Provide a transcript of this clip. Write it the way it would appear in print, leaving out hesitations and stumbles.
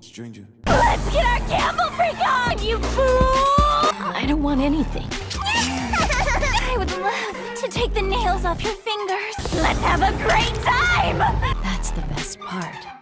stranger. Let's get our gamble freak on, you fool! I don't want anything. I would love to take the nails off your fingers. Let's have a great time! That's the best part.